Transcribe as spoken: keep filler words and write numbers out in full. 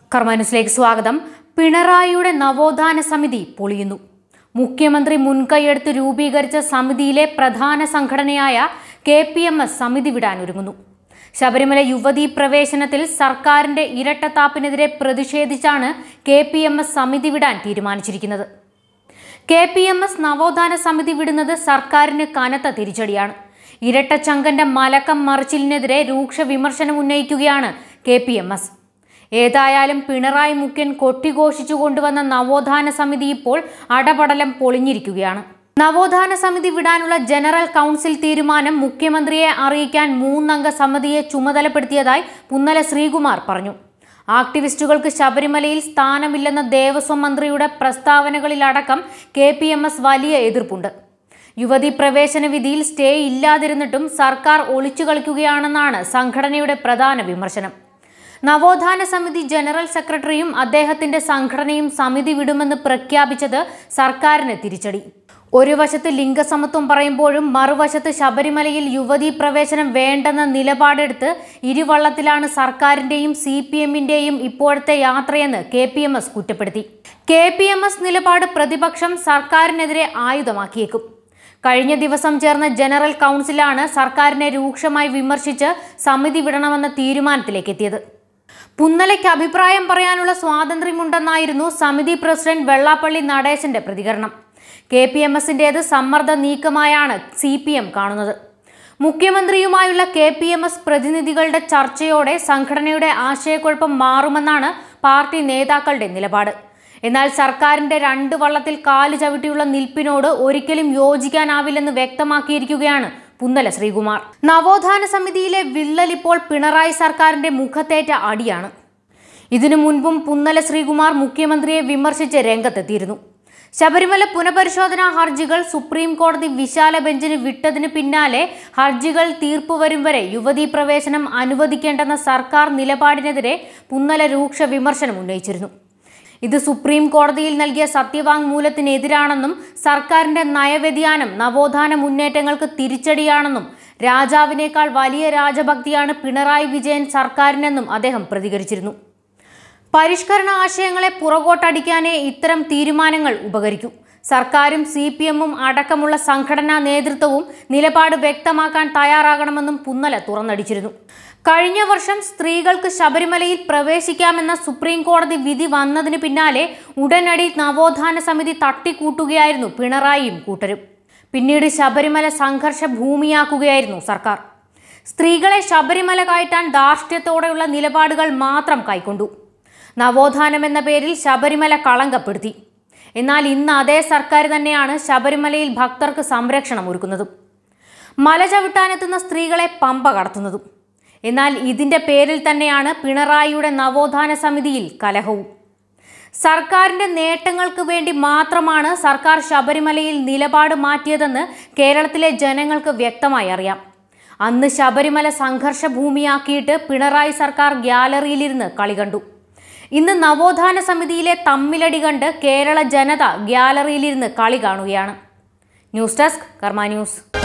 കർമാന്യൂസിലേക്ക് സ്വാഗതം. പിണറായിയുടെ നവോത്ഥാന സമിതി പൊളിയുന്നു. മുഖ്യമന്ത്രി മുൻകൈയെടുത്ത് രൂപീകരിച്ച സമിതിയിലെ പ്രധാന സംഘടനയായ കെ പി എം എസ് സമിതി വിടാൻ ഒരുങ്ങുന്നു. ശബരിമല യുവതീ പ്രവേശനത്തിൽ സർക്കാരിന്റെ ഇരട്ടത്താപ്പിനെതിരെ പ്രതിഷേധിച്ചാണ് കെ പി എം എസ് സമിതി വിടാൻ തീരുമാനിച്ചിരിക്കുന്നത്. കെ പി എം എസ് നവോത്ഥാന സമിതി വിടുന്നത് സർക്കാരിന് കനത്ത തിരിച്ചടിയാണ്. ഇരട്ടച്ചങ്കന്റെ മലക്കം മറിച്ചിലിനെതിരെ രൂക്ഷ വിമർശനം ഉന്നയിക്കുകയാണ് കെ പി എം എസ്. ഏതായാലും പിണറായി മുഖ്യൻ കൊട്ടിഘോഷിച്ചു കൊണ്ടുവന്ന നവോത്ഥാന സമിതി ഇപ്പോൾ അടപടലം പൊളിഞ്ഞിരിക്കുകയാണ്. നവോത്ഥാന സമിതി വിടാനുള്ള ജനറൽ കൗൺസിൽ തീരുമാനം മുഖ്യമന്ത്രിയെ അറിയിക്കാൻ മൂന്നംഗ സമിതിയെ ചുമതലപ്പെടുത്തിയതായി പുന്നല ശ്രീകുമാർ പറഞ്ഞു. ആക്ടിവിസ്റ്റുകൾക്ക് ശബരിമലയിൽ സ്ഥാനമില്ലെന്ന ദേവസ്വം മന്ത്രിയുടെ പ്രസ്താവനകളിലടക്കം കെ പി എം എസ് വലിയ എതിർപ്പുണ്ട്. യുവതീ പ്രവേശന വിധിയിൽ സ്റ്റേ ഇല്ലാതിരുന്നിട്ടും സർക്കാർ ഒളിച്ചു കളിക്കുകയാണെന്നാണ് സംഘടനയുടെ പ്രധാന വിമർശനം. നവോത്ഥാന സമിതി ജനറൽ സെക്രട്ടറിയും അദ്ദേഹത്തിന്റെ സംഘടനയും സമിതി വിടുമെന്ന് പ്രഖ്യാപിച്ചത് സർക്കാരിന് തിരിച്ചടി. ഒരു വശത്ത് ലിംഗസമത്വം പറയുമ്പോഴും മറുവശത്ത് ശബരിമലയിൽ യുവതീ പ്രവേശനം വേണ്ടെന്ന നിലപാടെടുത്ത് ഇരുവള്ളത്തിലാണ് സർക്കാരിന്റെയും സി പി എമ്മിന്റെയും ഇപ്പോഴത്തെ യാത്രയെന്ന് കെ പി എം എസ് കുറ്റപ്പെടുത്തി. കെ പി എം എസ് നിലപാട് പ്രതിപക്ഷം സർക്കാരിനെതിരെ ആയുധമാക്കിയേക്കും. കഴിഞ്ഞ ദിവസം ചേർന്ന ജനറൽ കൗൺസിലാണ് സർക്കാരിനെ രൂക്ഷമായി വിമർശിച്ച് സമിതി വിടണമെന്ന തീരുമാനത്തിലേക്ക് എത്തിയത്. പുന്നലയ്ക്ക് അഭിപ്രായം പറയാനുള്ള സ്വാതന്ത്ര്യമുണ്ടെന്നായിരുന്നു സമിതി പ്രസിഡന്റ് വെള്ളാപ്പള്ളി നടേശന്റെ പ്രതികരണം. കെ പി എം എസിന്റേത് സമ്മർദ്ദ നീക്കമായാണ് സി പി എം കാണുന്നത്. മുഖ്യമന്ത്രിയുമായുള്ള കെ പി എം എസ് പ്രതിനിധികളുടെ ചർച്ചയോടെ സംഘടനയുടെ ആശയക്കുഴപ്പം മാറുമെന്നാണ് പാർട്ടി നേതാക്കളുടെ നിലപാട്. എന്നാൽ സർക്കാരിന്റെ രണ്ട് വള്ളത്തിൽ കാല് ചവിട്ടിയുള്ള നിൽപ്പിനോട് ഒരിക്കലും യോജിക്കാനാവില്ലെന്ന് വ്യക്തമാക്കിയിരിക്കുകയാണ് പുന്നല ശ്രീകുമാർ. നവോത്ഥാന സമിതിയിലെ വിള്ളൽ ഇപ്പോൾ പിണറായി സർക്കാരിന്റെ മുഖത്തേറ്റ അടിയാണ്. ഇതിനു മുൻപും പുന്നല ശ്രീകുമാർ മുഖ്യമന്ത്രിയെ വിമർശിച്ച് രംഗത്തെത്തിയിരുന്നു. ശബരിമല പുനഃപരിശോധനാ ഹർജികൾ സുപ്രീം കോടതി വിശാല ബെഞ്ചിന് വിട്ടതിന് പിന്നാലെ ഹർജികൾ തീർപ്പു വരും വരെ യുവതീ പ്രവേശനം അനുവദിക്കേണ്ടെന്ന സർക്കാർ നിലപാടിനെതിരെ പുന്നല രൂക്ഷ വിമർശനം ഉന്നയിച്ചിരുന്നു. ഇത് സുപ്രീം കോടതിയിൽ നൽകിയ സത്യവാങ്മൂലത്തിനെതിരാണെന്നും സർക്കാരിന്റെ നയവ്യതിയാനം നവോത്ഥാന മുന്നേറ്റങ്ങൾക്ക് തിരിച്ചടിയാണെന്നും രാജാവിനേക്കാൾ വലിയ രാജഭക്തിയാണ് പിണറായി വിജയൻ സർക്കാരിനെന്നും അദ്ദേഹം പ്രതികരിച്ചിരുന്നു. പരിഷ്കരണ ആശയങ്ങളെ പുറകോട്ടടിക്കാനേ ഇത്തരം തീരുമാനങ്ങൾ ഉപകരിക്കൂ. സർക്കാരും സി പി എമ്മും അടക്കമുള്ള സംഘടനാ നേതൃത്വവും നിലപാട് വ്യക്തമാക്കാൻ തയ്യാറാകണമെന്നും പുന്നല തുറന്നടിച്ചിരുന്നു. കഴിഞ്ഞ വർഷം സ്ത്രീകൾക്ക് ശബരിമലയിൽ പ്രവേശിക്കാമെന്ന സുപ്രീം കോടതി വിധി വന്നതിന് പിന്നാലെ ഉടനടി നവോത്ഥാന സമിതി തട്ടിക്കൂട്ടുകയായിരുന്നു പിണറായിയും കൂട്ടരും. പിന്നീട് ശബരിമല സംഘർഷ ഭൂമിയാക്കുകയായിരുന്നു സർക്കാർ. സ്ത്രീകളെ ശബരിമല കയറ്റാൻ ധാർഷ്ട്യത്തോടെയുള്ള നിലപാടുകൾ മാത്രം കൈക്കൊണ്ടു. നവോത്ഥാനം എന്ന പേരിൽ ശബരിമല കളങ്കപ്പെടുത്തി. എന്നാൽ ഇന്ന് അതേ സർക്കാർ തന്നെയാണ് ശബരിമലയിൽ ഭക്തർക്ക് സംരക്ഷണം ഒരുക്കുന്നതും മല ചവിട്ടാനെത്തുന്ന സ്ത്രീകളെ പമ്പ കടത്തുന്നതും. എന്നാൽ ഇതിന്റെ പേരിൽ തന്നെയാണ് പിണറായിയുടെ നവോത്ഥാന സമിതിയിൽ കലഹവും. സർക്കാരിന്റെ നേട്ടങ്ങൾക്ക് വേണ്ടി മാത്രമാണ് സർക്കാർ ശബരിമലയിൽ നിലപാട് മാറ്റിയതെന്ന് കേരളത്തിലെ ജനങ്ങൾക്ക് വ്യക്തമായി അറിയാം. അന്ന് ശബരിമല സംഘർഷ ഭൂമിയാക്കിയിട്ട് പിണറായി സർക്കാർ ഗ്യാലറിയിലിരുന്ന് കളി കണ്ടു. ഇന്ന് നവോത്ഥാന സമിതിയിലെ തമ്മിലടി കണ്ട് കേരള ജനത ഗ്യാലറിയിലിരുന്ന് കളി കാണുകയാണ്. News desk Karma News.